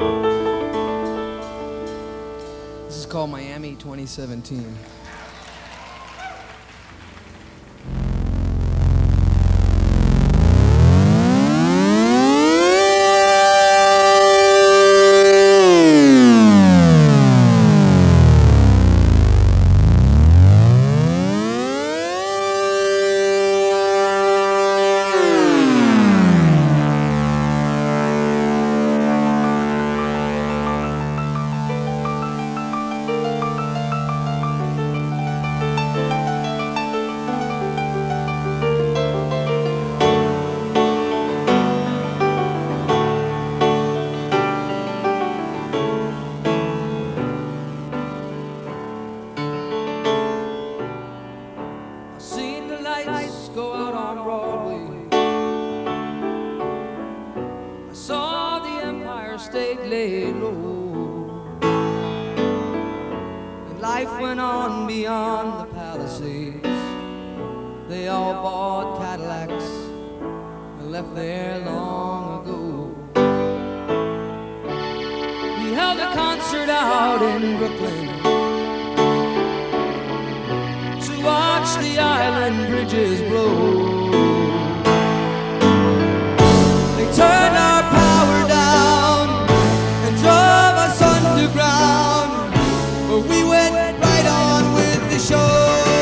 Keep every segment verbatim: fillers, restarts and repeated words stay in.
This is called Miami twenty seventeen. Go out on Broadway. I saw the Empire State lay low, and life went on beyond the Palisades. They all bought Cadillacs and left there long ago. We held a concert out in Brooklyn to watch the island bridges blow. They turned our power down and drove us underground, but we went right on with the show.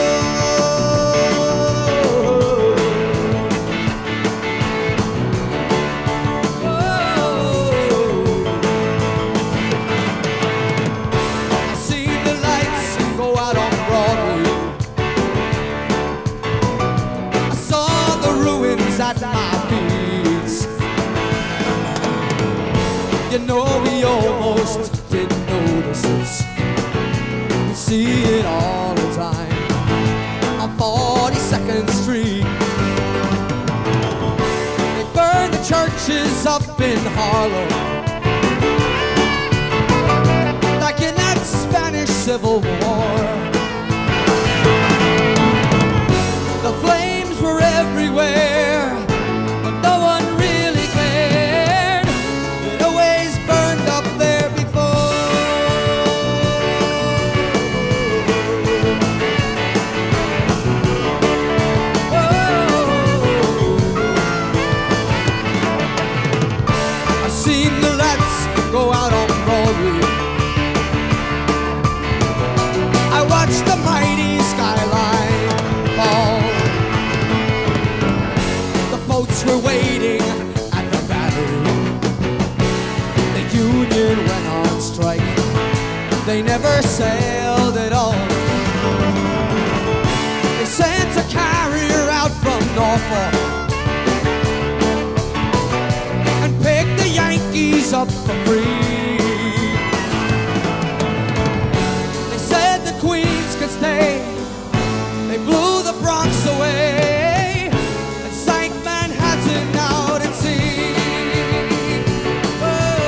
I seen the lights go out on Broadway. At my feet, you know we almost didn't notice it. We see it all the time on forty-second Street. They burn the churches up in Harlem, like in that Spanish Civil War. The flames were everywhere, but no one really cared. It always burned up there before. Oh. I've seen the lights go out on Broadway. I watched the mighty skyline fall. Boats were waiting at the Battery. The Union went on strike. They never sailed at all. They sent a carrier out from Norfolk and picked the Yankees up for free. They said the Queens could stay. They blew the Bronx away. Out at sea. Oh.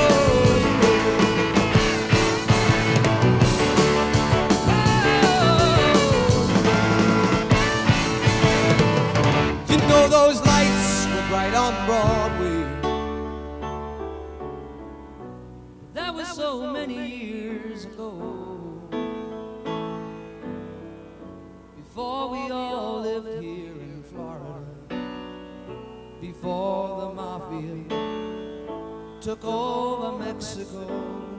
Oh. You know those lights were bright on Broadway. That was so many years ago, before we all lived here in Florida, before the mafia took over Mexico.